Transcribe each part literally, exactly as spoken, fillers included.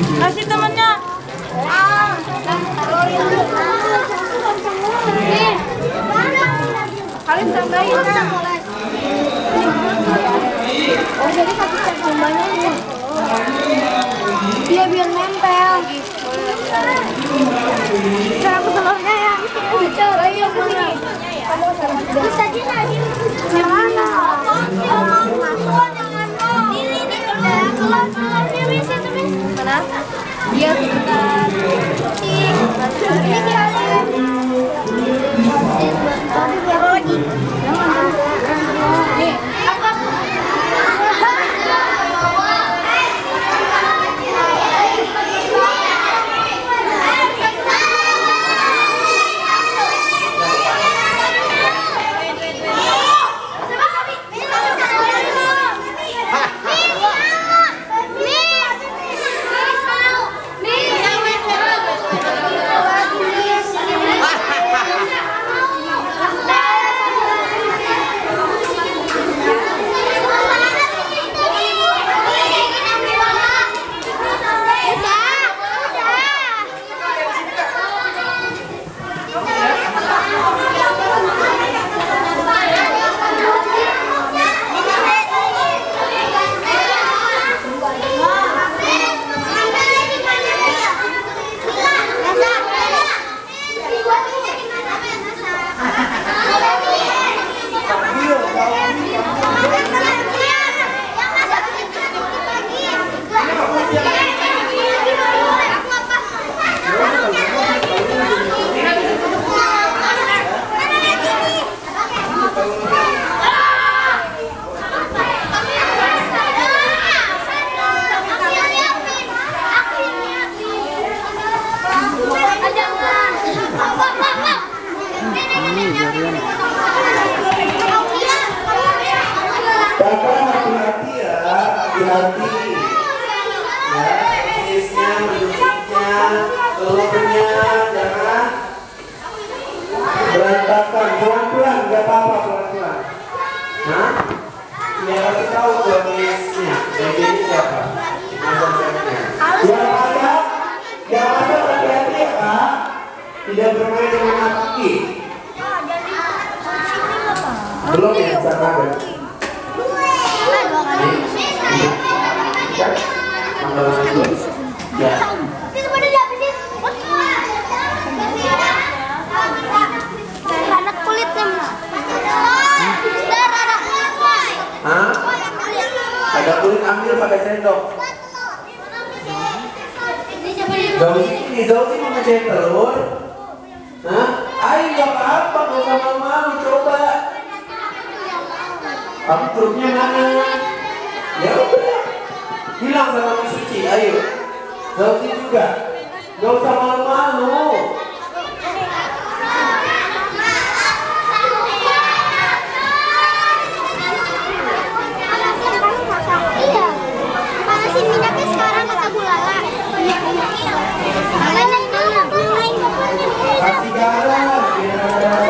Kasih temennya. Kalian tambahin kan? Oh jadi satu set jumlahnya ini. Dia biar nempel. Cara aku telurnya ya. Cara iya kesini. Bisa aja lagi. Mana? Ini ini udah keluar telurnya bisa tuh bis. Mana? Iya sebentar. Ini kalian. Tapi berapa lagi? Nih, apa? Bapak hati-hati ya, hati-hati ya, sisnya, menusuknya, telurnya, jangan berantakan, pelan-pelan, gak apa-apa, pelan-pelan. Nah, ya kasih tahu ke misnya, jadi ini siapa? Yang masak, yang masak hati-hati ya Kak, tidak bermain dengan api. Belum ya, sabar. Ya. Anak kulitnya. Hah? Ada kulit, ambil pakai sendok. Zauzi ini, Zauzi mau ngecek telur. Hah? Ayo gak apa-apa, gak usah malu-malu, coba. Kamu truknya mana? Ya udah, bilang sama Miss Suci, ayo. Zauzi juga, gak usah malu-malu. Iya, panasin minyaknya sekarang kata Bu Lala. Kasih garam, biar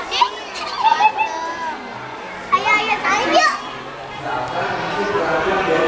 ayo, ayo, ayo, yuk.